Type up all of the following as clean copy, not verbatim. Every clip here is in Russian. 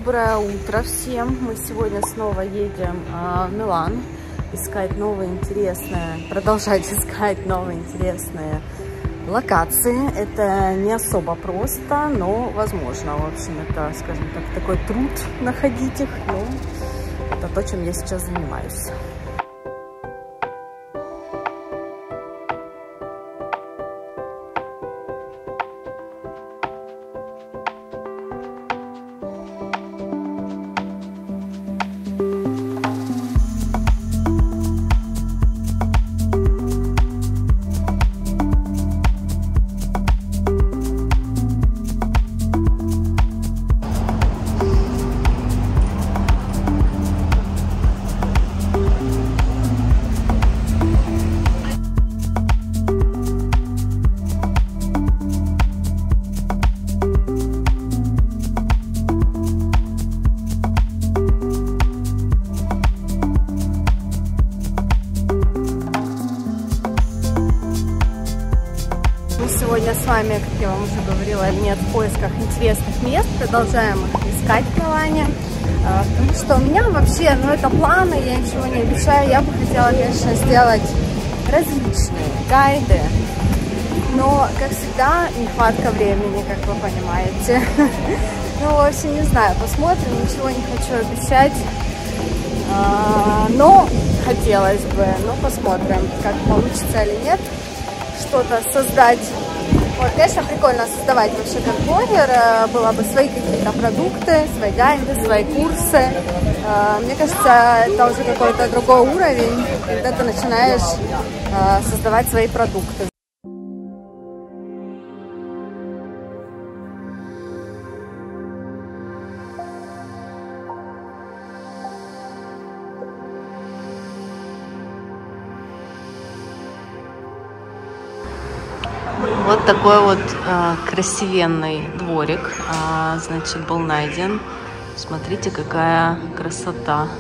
Доброе утро всем! Мы сегодня снова едем в Милан искать новые интересные, продолжать искать новые интересные локации. Это не особо просто, но возможно. В общем, это, скажем так, такой труд находить их, но это то, чем я сейчас занимаюсь. Сегодня с вами, как я вам уже говорила, нет, в поисках интересных мест. Продолжаем их искать в Милане. Потому что у меня вообще, это планы, я ничего не обещаю. Я бы хотела, конечно, сделать различные гайды. Но, как всегда, нехватка времени, как вы понимаете. В общем, не знаю, посмотрим. Ничего не хочу обещать. Но хотелось бы. Посмотрим, как получится или нет. Что-то создать. Вот, конечно, прикольно создавать вообще как блогер, было бы свои какие-то продукты, свои гайды, свои курсы. Мне кажется, это уже какой-то другой уровень, когда ты начинаешь создавать свои продукты. Вот такой вот красивенный дворик, значит, был найден. Смотрите, какая красота.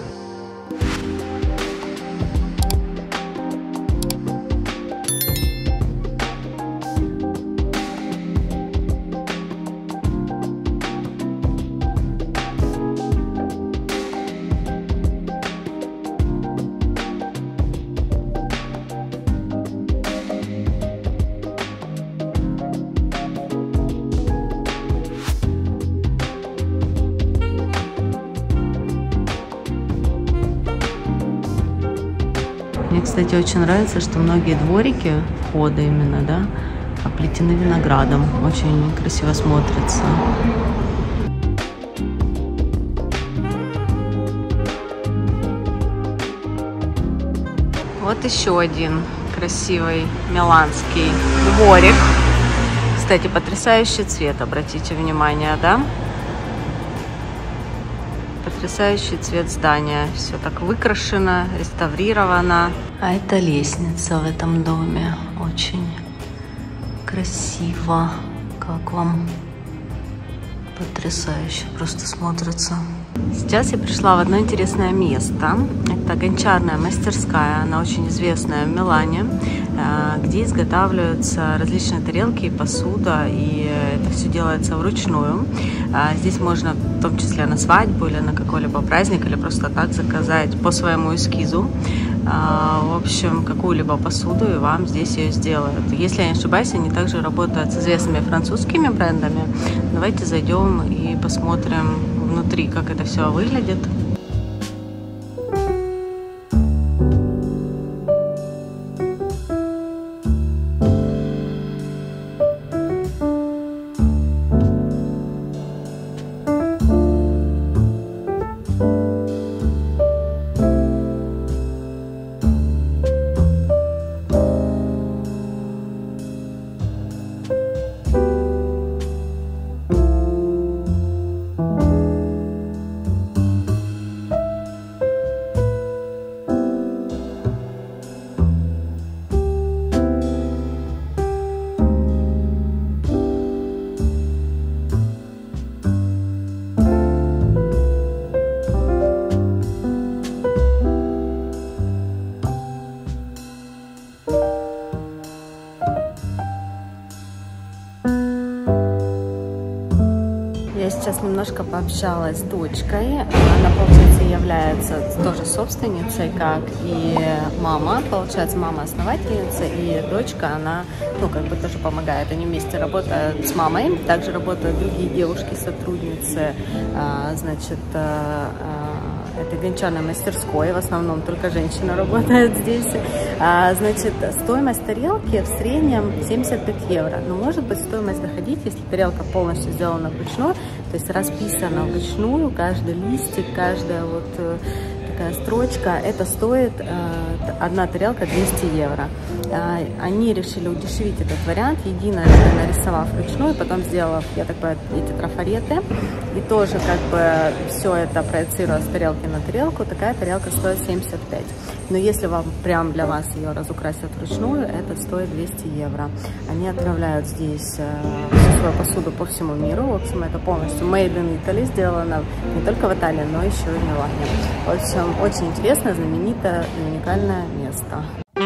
Мне, кстати, очень нравится, что многие дворики, входы именно, да, оплетены виноградом. Очень красиво смотрится. Вот еще один красивый миланский дворик. Кстати, потрясающий цвет, обратите внимание, да? Потрясающий цвет здания. Все так выкрашено, реставрировано. А это лестница в этом доме. Очень красиво. Как вам? Потрясающе просто смотрится. Сейчас я пришла в одно интересное место. Это гончарная мастерская. Она очень известная в Милане, где изготавливаются различные тарелки и посуда. И это все делается вручную. Здесь можно в том числе на свадьбу или на какой-либо праздник, или просто так заказать по своему эскизу. В общем, какую-либо посуду, и вам здесь ее сделают. Если я не ошибаюсь, они также работают с известными французскими брендами. Давайте зайдем и посмотрим внутри, как это все выглядит. Я сейчас немножко пообщалась с дочкой. Она, получается, является тоже собственницей, как и мама. Получается, мама основательница, и дочка, она, ну, как бы тоже помогает. Они вместе работают с мамой. Также работают другие девушки-сотрудницы, значит, этой гончарной мастерской. В основном только женщины работают здесь. Значит, стоимость тарелки в среднем 75 евро. Но может быть стоимость доходить, если тарелка полностью сделана вручную, то есть расписана вручную, каждый листик, каждая вот такая строчка, это стоит одна тарелка 200 евро. Они решили удешевить этот вариант, единожды нарисовав вручную, потом сделав, я так понимаю, эти трафареты, и тоже как бы все это проецируя с тарелки на тарелку, такая тарелка стоит 75. Но если вам прям для вас ее разукрасят вручную, это стоит 200 евро. Они отправляют здесь всю свою посуду по всему миру. В общем, это полностью made in Italy, сделано не только в Италии, но еще и в Милане. В общем, очень интересное, знаменитое и уникальное место.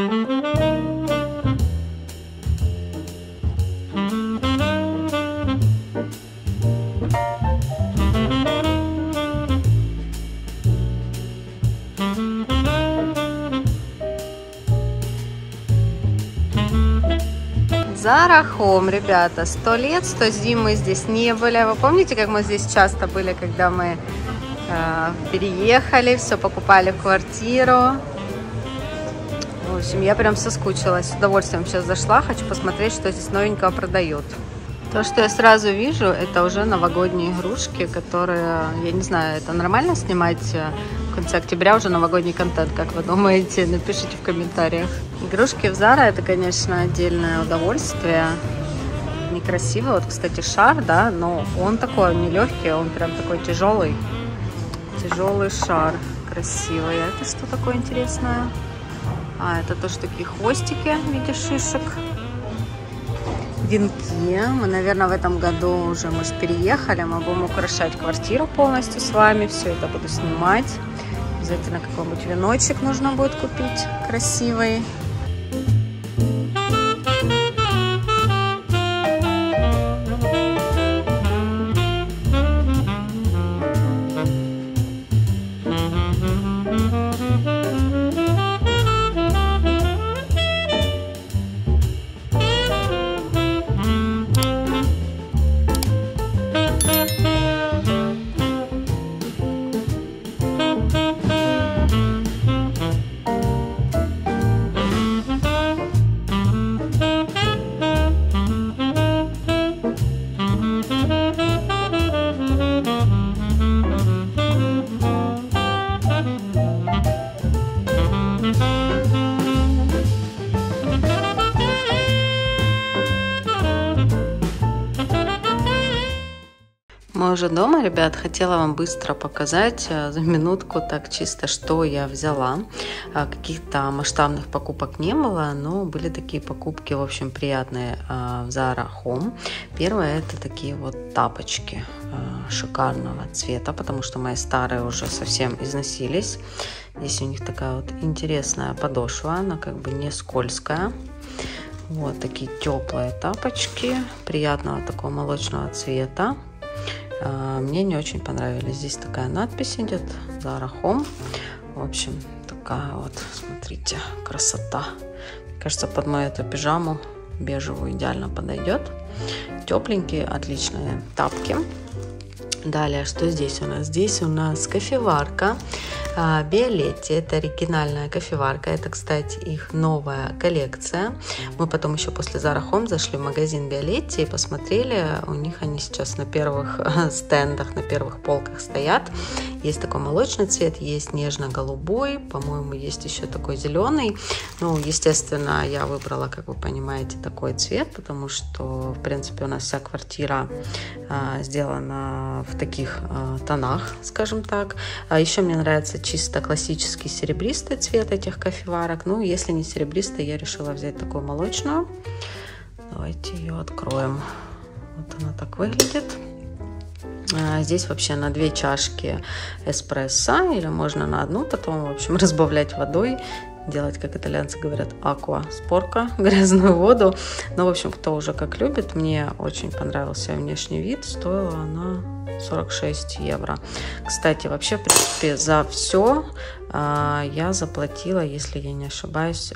Zara Home, ребята, 100 лет, 100 зим мы здесь не были. Вы помните, как мы здесь часто были, когда мы переехали, все покупали квартиру? В общем, я прям соскучилась. С удовольствием сейчас зашла, хочу посмотреть, что здесь новенького продают. То, что я сразу вижу, это уже новогодние игрушки, которые, я не знаю, это нормально снимать в конце октября уже новогодний контент, как вы думаете? Напишите в комментариях. Игрушки в Zara это, конечно, отдельное удовольствие. Некрасивый. Вот, кстати, шар, да, но он такой, не легкий, он прям такой тяжелый. Тяжелый шар. Красивый. А это что такое интересное? А, это тоже такие хвостики в виде шишек. Венки. Мы, наверное, в этом году уже, мы же переехали, мы будем украшать квартиру полностью с вами. Все это буду снимать. Обязательно какой-нибудь веночек нужно будет купить красивый. Мы уже дома, ребят. Хотела вам быстро показать за минутку, так чисто, что я взяла. Каких-то масштабных покупок не было, но были такие покупки, в общем, приятные в Zara Home. Первое — это такие вот тапочки шикарного цвета, потому что мои старые уже совсем износились. Здесь у них такая вот интересная подошва, она как бы не скользкая. Вот такие теплые тапочки, приятного такого молочного цвета. Мне не очень понравились. Здесь такая надпись идет, Zara Home. В общем, такая вот, смотрите, красота. Мне кажется, под мою эту пижаму бежевую идеально подойдет. Тепленькие, отличные тапки. Далее, что здесь у нас? Здесь у нас кофеварка Биолетти. Это оригинальная кофеварка. Это, кстати, их новая коллекция. Мы потом еще после Zara Home зашли в магазин Биолетти и посмотрели. У них они сейчас на первых стендах, на первых полках стоят. Есть такой молочный цвет, есть нежно-голубой. По-моему, есть еще такой зеленый. Ну, естественно, я выбрала, как вы понимаете, такой цвет, потому что, в принципе, у нас вся квартира сделана в таких тонах, скажем так. Еще мне нравится чисто классический серебристый цвет этих кофеварок. Ну, если не серебристый, я решила взять такую молочную. Давайте ее откроем. Вот она так выглядит. Здесь вообще на 2 чашки эспрессо, или можно на одну, потом, в общем, разбавлять водой делать, как итальянцы говорят, аква спорка, грязную воду. Но, в общем, кто уже как любит, мне очень понравился внешний вид. Стоила она 46 евро. Кстати, вообще, в принципе, за все я заплатила, если я не ошибаюсь,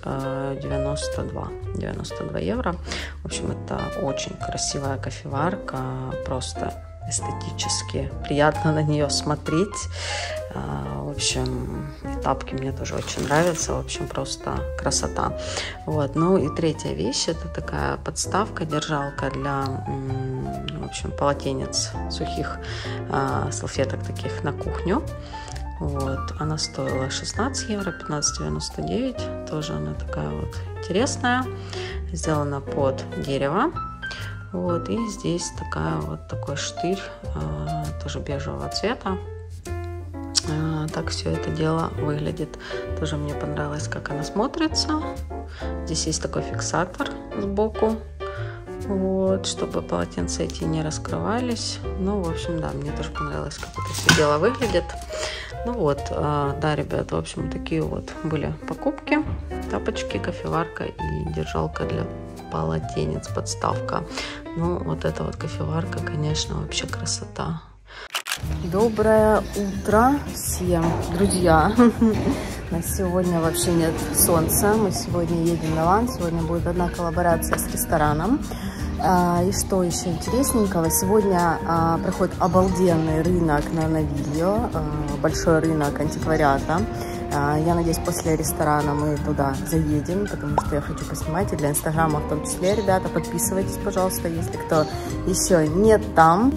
92 евро. В общем, это очень красивая кофеварка, просто эстетически приятно на нее смотреть. В общем, и тапки мне тоже очень нравятся. В общем, просто красота. Вот. Ну и третья вещь, это такая подставка, держалка для, в общем, полотенец, сухих салфеток таких на кухню. Вот. Она стоила 16 евро, 15,99. Тоже она такая вот интересная. Сделана под дерево. Вот, и здесь такой штырь, тоже бежевого цвета. Так все это дело выглядит. Тоже мне понравилось, как она смотрится. Здесь есть такой фиксатор сбоку, вот, чтобы полотенца эти не раскрывались. Ну, в общем, да, мне тоже понравилось, как это все дело выглядит. Ну вот, да, ребят, в общем, такие вот были покупки. Тапочки, кофеварка и держалка для полотенец, подставка. Ну, вот эта вот кофеварка, конечно, вообще красота. Доброе утро всем, друзья. На сегодня вообще нет солнца. Мы сегодня едем в Милан. Сегодня будет одна коллаборация с рестораном. И что еще интересненького? Сегодня проходит обалденный рынок на Навильо. Большой рынок антиквариата. Я надеюсь, после ресторана мы туда заедем, потому что я хочу поснимать и для инстаграма в том числе. Ребята, подписывайтесь, пожалуйста, если кто еще не там.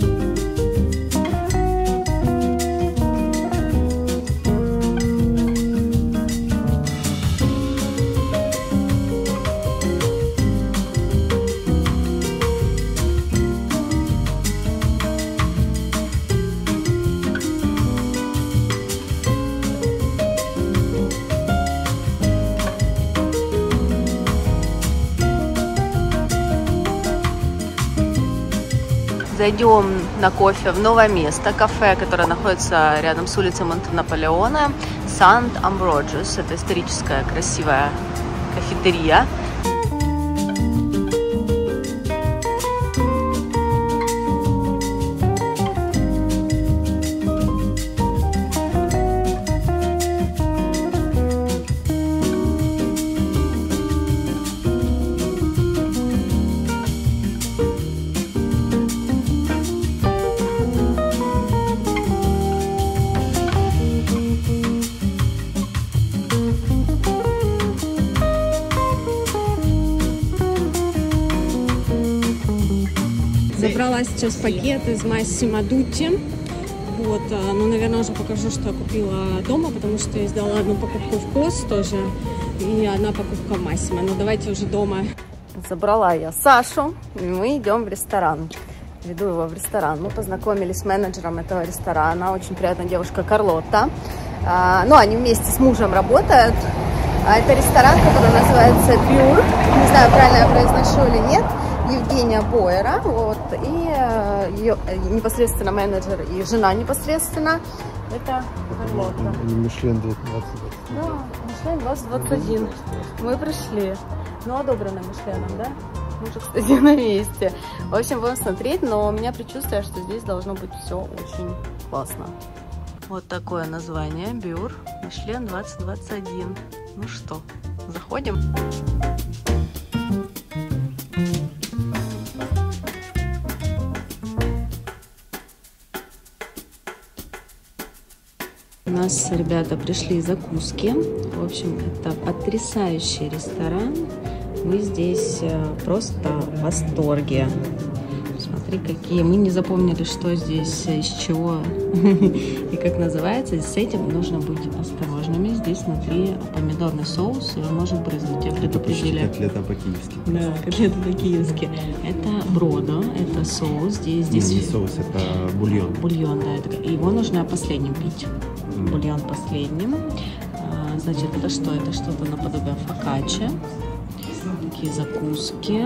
Зайдем на кофе в новое место, кафе, которое находится рядом с улицей Монте-Наполеона, Сант-Амброджиус. Это историческая красивая кафетерия. Забрала сейчас пакет из Массимо Дутти. Вот, ну, наверное, уже покажу, что я купила дома, потому что я сделала одну покупку в КОС тоже и одна покупка в Массимо. Но давайте уже дома. Забрала я Сашу, и мы идем в ресторан. Веду его в ресторан. Мы познакомились с менеджером этого ресторана. Очень приятная девушка Карлотта. Ну, они вместе с мужем работают. Это ресторан, который называется Бюр. Не знаю, правильно я произношу или нет. Евгения Бойера, вот, и ее непосредственно менеджер и жена непосредственно. Это Карлотта. Мишлен 2021. Да, Мишлен 2021. Мы пришли. Ну, одобрено Мишленом, да? Мы уже, кстати, на месте. В общем, будем смотреть, но у меня предчувствие, что здесь должно быть все очень классно. Вот такое название. Бюр. Мишлен 2021. Ну что, заходим? У нас, ребята, пришли закуски. В общем, это потрясающий ресторан. Мы здесь просто в восторге. Смотри, какие. Мы не запомнили, что здесь, из чего и как называется. С этим нужно быть осторожными. Здесь внутри помидорный соус, его можно брызнуть. Я предупредили. Котлета по-киевски. Да, котлета по-киевски. Это бродо, это соус. Здесь не соус, это бульон. Бульон, да. Это, его нужно последним пить. Бульон последним. Значит, это что? Это что-то наподобие фокаччи. Такие закуски.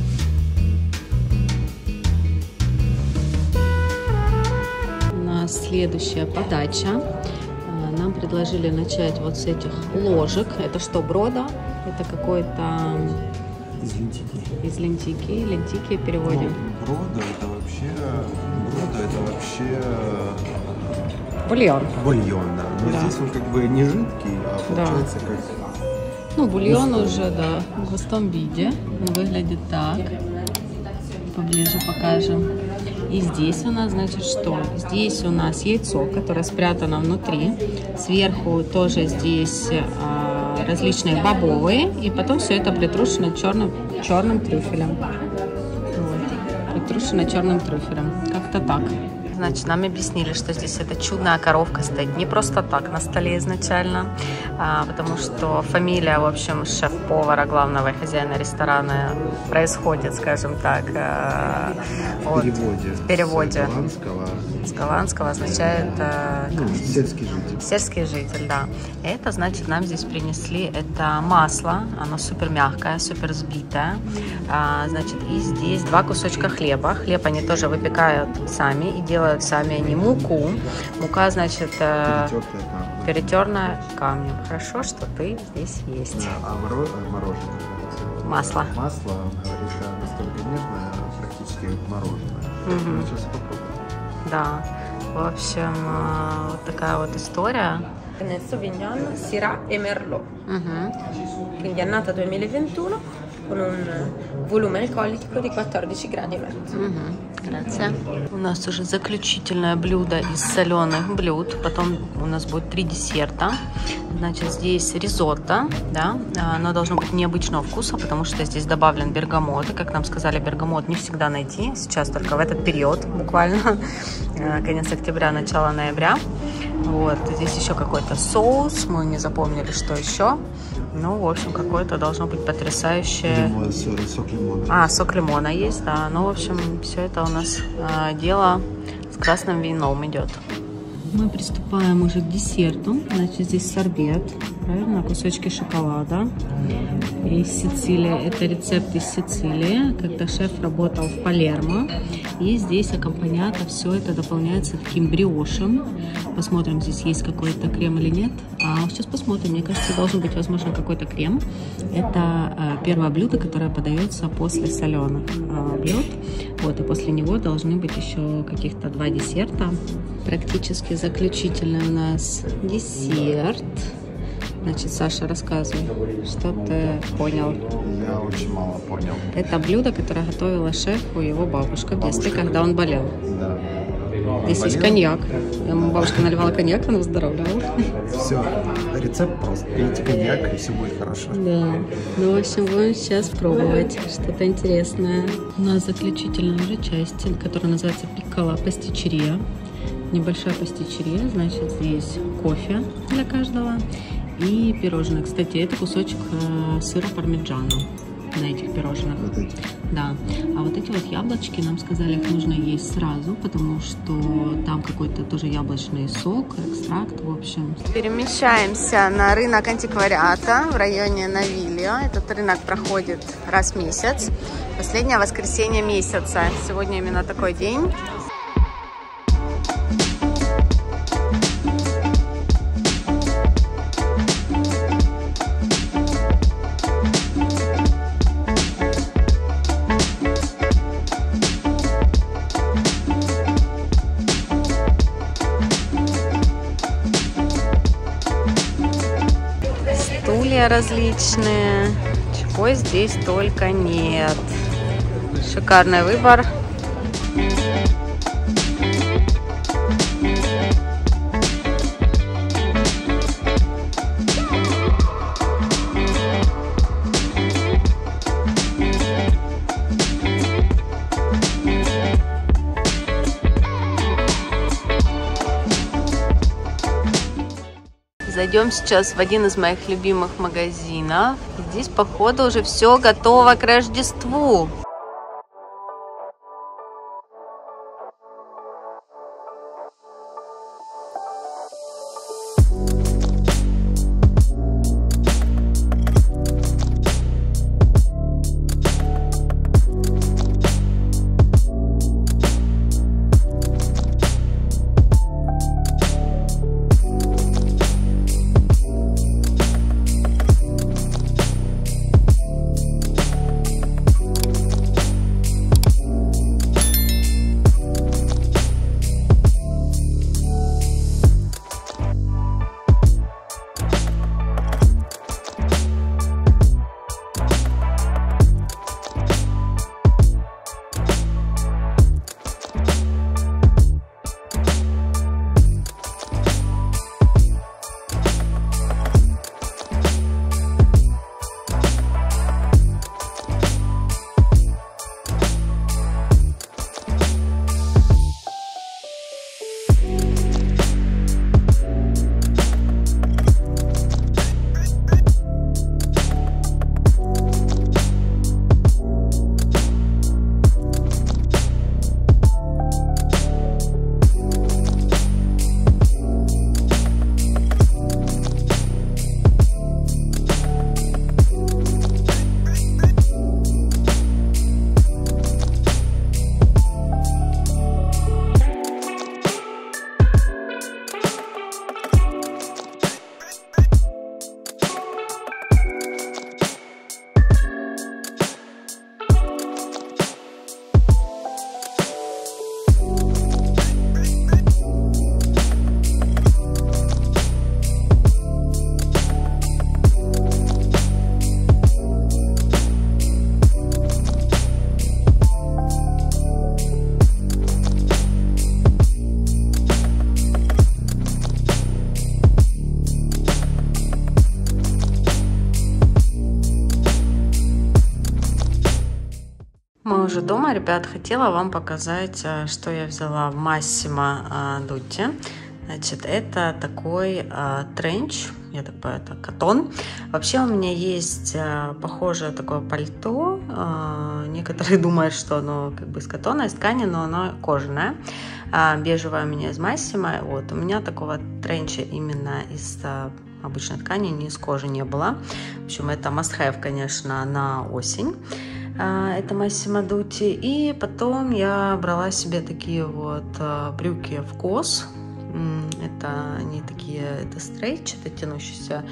У нас следующая подача. Нам предложили начать вот с этих ложек. Это что, брода? Это какой-то... Из лентики. Из лентики. Лентики переводим. Брода это вообще Бульон. бульон, да. Но Да. здесь он как бы не жидкий, а получается как... Ну, бульон густой. уже, да, в густом виде. Он выглядит так. Поближе покажем. И здесь у нас, значит, что? Здесь у нас яйцо, которое спрятано внутри. Сверху тоже здесь различные бобовые. И потом все это притрушено черным трюфелем. Вот. Притрушено черным трюфелем. Как-то так. Значит, нам объяснили, что здесь эта чудная коровка стоит не просто так на столе изначально, потому что фамилия, в общем, шеф-повара, главного и хозяина ресторана происходит, скажем так, в переводе с голландского означает сельский житель. сельский житель, да. Это значит, нам здесь принесли это масло, оно супер мягкое, супер взбитое, значит, и здесь 2 кусочка хлеба. Хлеб они тоже выпекают сами и делают сами они муку. Мука, значит, перетерная камнем. Хорошо, что ты здесь есть. А мороженое? Масло. Масло, говорит, настолько нежное, практически как мороженое. Сейчас попробуем. Да. В общем, вот такая вот история. Sauvignon, Syrah e Merlot. Quindi annata 2021 con un volume alcolico di 14 gradi e mezzo. У нас уже заключительное блюдо из соленых блюд. Потом у нас будет 3 десерта. Значит, здесь ризотто, да, оно должно быть необычного вкуса, потому что здесь добавлен бергамот. И, как нам сказали, бергамот не всегда найти. Сейчас только в этот период, буквально конец октября, начало ноября. Вот, здесь еще какой-то соус, мы не запомнили, что еще. Ну, в общем, какое-то должно быть потрясающее. Думаю, сок лимона. Сок лимона есть, да. Ну, в общем, все это у нас дело с красным вином идет. Мы приступаем уже к десерту. Значит, здесь сорбет, правильно, кусочки шоколада из Сицилии. Это рецепт из Сицилии, когда шеф работал в Палермо. И здесь аккомпаниатор, все это дополняется таким бриошем. Посмотрим, здесь есть какой-то крем или нет. Сейчас посмотрим. Мне кажется, должен быть, возможно, какой-то крем. Это первое блюдо, которое подается после соленых блюд. Вот, и после него должны быть еще каких-то 2 десерта. Практически заключительный у нас десерт. Значит, Саша, рассказывай, что ты понял. Я очень мало понял. Это блюдо, которое готовила шефу его бабушка в детстве, когда он болел. Да. Здесь есть коньяк. Ему бабушка наливала коньяк, она выздоравливала. Все, рецепт просто. Пейте коньяк, и все будет хорошо. Да. Ну, в общем, будем сейчас пробовать что-то интересное. У нас заключительная уже часть, которая называется пиккола пастичерия. Небольшая пастичерия, значит, здесь кофе для каждого и пирожное. Кстати, это кусочек сыра пармиджано на этих пирожных. Вот эти. Да. А вот эти вот яблочки, нам сказали, их нужно есть сразу, потому что там какой-то тоже яблочный сок, экстракт, в общем. Перемещаемся на рынок антиквариата в районе Навильо. Этот рынок проходит раз в месяц. Последнее воскресенье месяца. Сегодня именно такой день. Стулья различные, чего здесь только нет. Шикарный выбор. Зайдем сейчас в один из моих любимых магазинов. Здесь, походу, уже все готово к Рождеству. Мы уже дома, ребят. Хотела вам показать, что я взяла в Massimo Dutti. Значит, это такой тренч, я так понимаю, это катон. Вообще у меня есть похожее такое пальто. Некоторые думают, что оно как бы из катона, из ткани, но оно кожаное. Бежевое у меня из Massimo. Вот, у меня такого тренча именно из обычной ткани, не из кожи не было. В общем, это must have, конечно, на осень. Это Massimo Dutti. И потом я брала себе такие вот брюки в кос. Это они такие, это стрейч, это тянущийся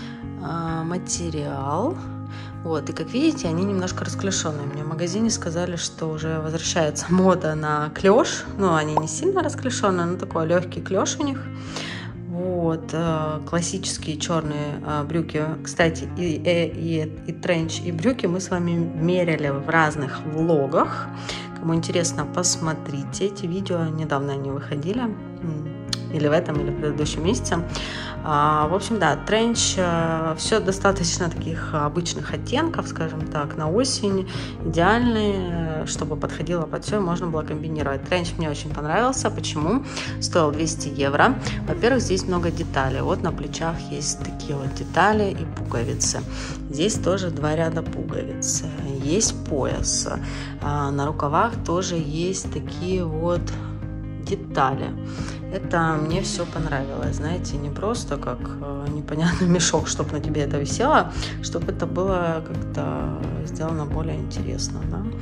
материал. Вот, и как видите, они немножко расклешенные. Мне в магазине сказали, что уже возвращается мода на клеш. Ну, они не сильно расклешенные, но такой легкий клеш у них. Вот, классические черные брюки. Кстати, и тренч, и брюки мы с вами меряли в разных влогах. Кому интересно, посмотрите эти видео. Недавно они выходили. Или в этом, или в предыдущем месяце. В общем, да, тренч, все достаточно таких обычных оттенков, скажем так, на осень, идеальный, чтобы подходило под все, можно было комбинировать. Тренч мне очень понравился. Почему? Стоил 200 евро. Во-первых, здесь много деталей. Вот на плечах есть такие вот детали и пуговицы. Здесь тоже 2 ряда пуговиц. Есть пояс. На рукавах тоже есть такие вот детали. Это мне все понравилось, знаете, не просто как непонятный мешок, чтобы на тебе это висело, чтобы это было как-то сделано более интересно,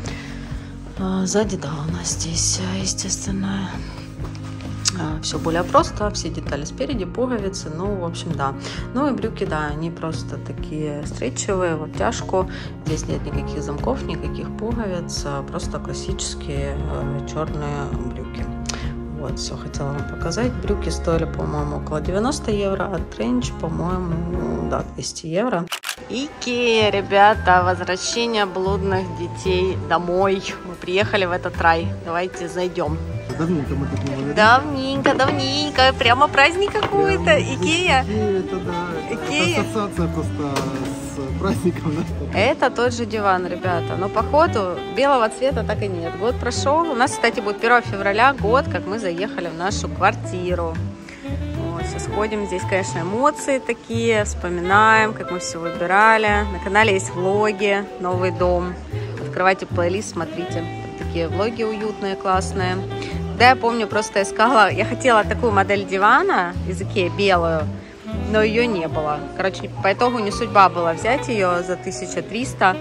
да. Сзади, да, у нас здесь, естественно, все более просто, все детали спереди, пуговицы, ну, в общем, да. Ну и брюки, да, они просто такие стрейчевые, в обтяжку, здесь нет никаких замков, никаких пуговиц, просто классические черные брюки. Вот, все хотела вам показать. Брюки стоили, по-моему, около 90 евро, а тренч, по-моему, да, 200 евро. Икея, ребята, возвращение блудных детей домой. Мы приехали в этот рай. Давайте зайдем. Давненько мы тут не были. Давненько. Прямо праздник какой-то. Икея. Это, да. Икея. Это ассоциация просто с праздником, да? Это тот же диван, ребята. Но походу белого цвета так и нет. Год прошел. У нас, кстати, будет 1 февраля, год, как мы заехали в нашу квартиру. Вот, сейчас ходим. Здесь, конечно, эмоции такие. Вспоминаем, как мы все выбирали. На канале есть влоги. Новый дом. Открывайте плейлист, смотрите. Такие влоги уютные, классные. Да, я помню, просто искала. Я хотела такую модель дивана из Икеи, белую. Но ее не было. Короче, по итогу не судьба была взять ее за 1300.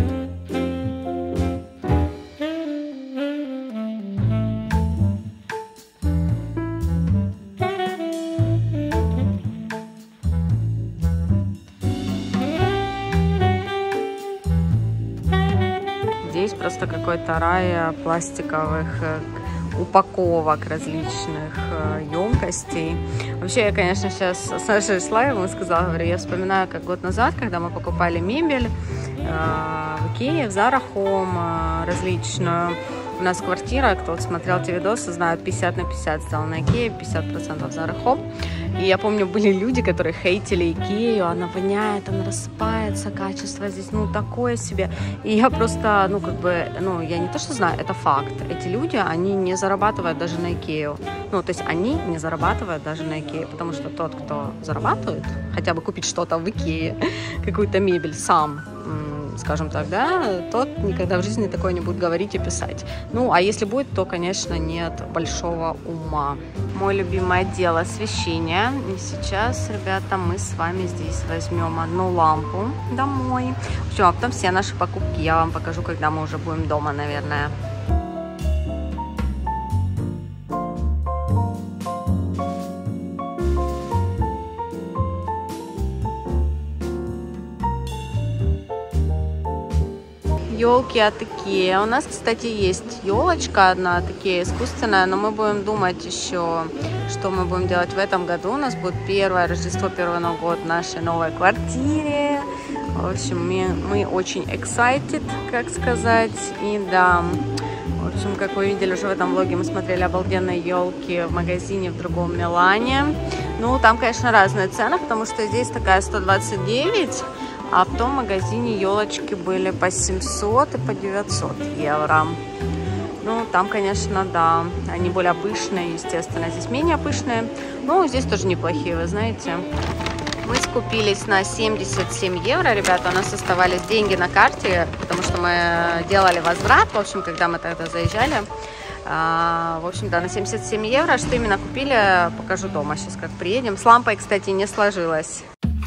Здесь просто какой-то рай пластиковых упаковок различных емкостей. Вообще, я, конечно, сейчас с нашей Славой сказала, говорю, я вспоминаю, как год назад, когда мы покупали мебель в Икее, в Zara Home различную. У нас квартира, кто смотрел те видосы, знают, 50 на 50 сделана Икея, 50% Zara Home. И я помню, были люди, которые хейтили Икею, она воняет, она рассыпается, качество здесь, ну, такое себе. И я просто, ну, как бы, ну, я не то, что знаю, это факт. Эти люди, они не зарабатывают даже на Икею. Ну, то есть они не зарабатывают даже на Икею, потому что тот, кто зарабатывает, хотя бы купить что-то в Икее, какую-то мебель сам, скажем так, да, тот никогда в жизни такое не будет говорить и писать. Ну, а если будет, то, конечно, нет большого ума. Мой любимый отдел освещения. И сейчас, ребята, мы с вами здесь возьмем одну лампу домой. Все, а потом все наши покупки я вам покажу, когда мы уже будем дома, наверное. Елки от Икеи. У нас, кстати, есть елочка одна, такие искусственная, но мы будем думать еще, что мы будем делать в этом году. У нас будет первое Рождество, первый Новый год в нашей новой квартире. В общем, мы очень excited, как сказать. И да, в общем, как вы видели уже в этом влоге, мы смотрели обалденные елки в магазине в другом Милане. Ну, там, конечно, разные цены, потому что здесь такая 129, А в том магазине елочки были по 700 и по 900 евро. Ну, там, конечно, да, они более пышные, естественно, здесь менее пышные. Но здесь тоже неплохие, вы знаете. Мы скупились на 77 евро, ребята, у нас оставались деньги на карте, потому что мы делали возврат, в общем, когда мы тогда заезжали. В общем, да, на 77 евро. Что именно купили, покажу дома сейчас, как приедем. С лампой, кстати, не сложилось.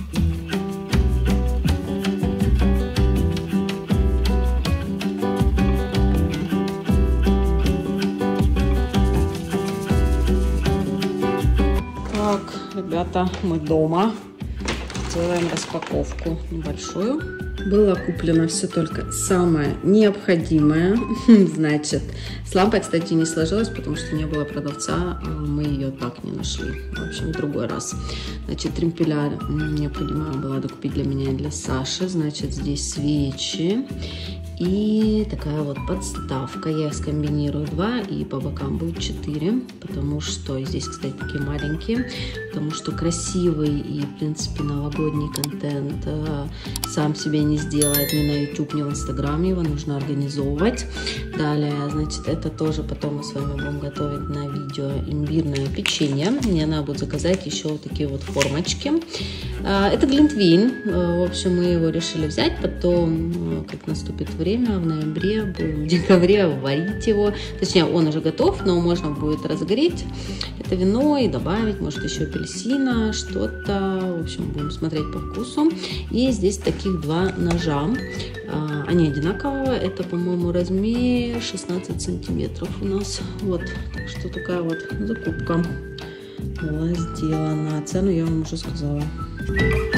Так, ребята, мы дома. Делаем распаковку небольшую. Было куплено все только самое необходимое. Значит, с лампой, кстати, не сложилось, потому что не было продавца. Мы ее так не нашли. В общем, в другой раз. Значит, тримпеля необходимо было докупить для меня и для Саши. Значит, здесь свечи. И такая вот подставка. Я их скомбинирую 2, и по бокам будет 4. Потому что здесь, кстати, такие маленькие. Потому что красивый и, в принципе, новогодний контент сам себе не сделает ни на YouTube, ни в Instagram. Его нужно организовывать. Далее, значит, это тоже потом мы с вами будем готовить на видео имбирное печенье. Мне надо будет заказать еще вот такие вот формочки. Это глинтвейн. В общем, мы его решили взять. Потом, как наступит время, в ноябре, в декабре варить его. Точнее, он уже готов, но можно будет разогреть это вино и добавить, может, еще апельсина, что-то. В общем, будем смотреть по вкусу. И здесь таких 2 ножа. Они одинакового. Это, по-моему, размер 16 сантиметров у нас. Вот. Так что такая вот закупка была сделана. Цену я вам уже сказала.